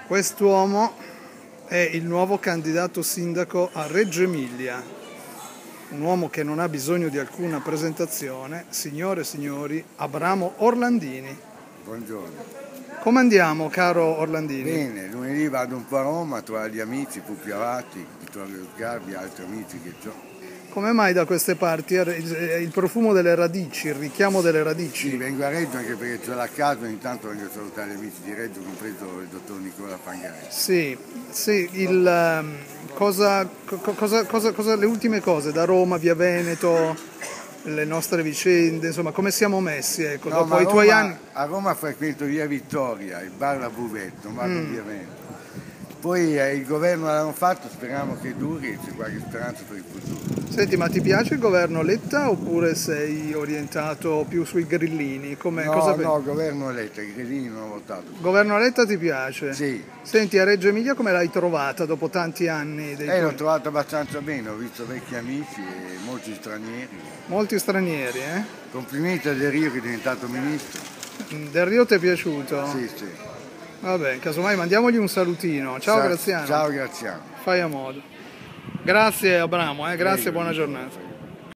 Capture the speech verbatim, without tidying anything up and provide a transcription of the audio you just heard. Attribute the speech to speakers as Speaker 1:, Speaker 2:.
Speaker 1: Quest'uomo è il nuovo candidato sindaco a Reggio Emilia, un uomo che non ha bisogno di alcuna presentazione, signore e signori, Abramo Orlandini.
Speaker 2: Buongiorno.
Speaker 1: Come andiamo, caro Orlandini?
Speaker 2: Bene, lunedì vado un po' a Roma a trovare gli amici più più avanti, Vittorio Sgarbi, altri amici che ho.
Speaker 1: Come mai da queste parti il profumo delle radici, il richiamo delle radici?
Speaker 2: Sì, vengo a Reggio anche perché c'ho la casa, ogni tanto vengo a salutare gli amici di Reggio, compreso il dottor Nicola Fangaretti.
Speaker 1: Sì, sì, il, um, cosa, cosa, cosa, cosa, le ultime cose da Roma, via Veneto, le nostre vicende, insomma, come siamo messi, ecco,
Speaker 2: No,
Speaker 1: dopo
Speaker 2: ma
Speaker 1: i
Speaker 2: a
Speaker 1: tuoi
Speaker 2: Roma,
Speaker 1: anni.
Speaker 2: a Roma frequento via Vittoria, il bar La Buvette, non vado
Speaker 1: Mm.
Speaker 2: via Veneto. Poi eh, il governo l'hanno fatto, speriamo che duri e c'è qualche speranza per il futuro.
Speaker 1: Senti, ma ti piace il governo Letta oppure sei orientato più sui grillini? Come,
Speaker 2: No,
Speaker 1: cosa
Speaker 2: no, governo Letta, i grillini non ho votato.
Speaker 1: Governo Letta ti piace?
Speaker 2: Sì.
Speaker 1: Senti, a Reggio Emilia come l'hai trovata dopo tanti anni? Dei
Speaker 2: Eh,
Speaker 1: tuoi...
Speaker 2: l'ho trovato abbastanza bene, ho visto vecchi amici e molti stranieri.
Speaker 1: Molti stranieri, eh?
Speaker 2: Complimenti a Del Rio che è diventato ministro.
Speaker 1: Del Rio ti è piaciuto?
Speaker 2: Sì, sì.
Speaker 1: Vabbè, casomai mandiamogli un salutino. Ciao
Speaker 2: Ciao,
Speaker 1: Graziano.
Speaker 2: ciao Graziano.
Speaker 1: Fai a modo. Grazie Abramo, eh? Grazie e buona giornata.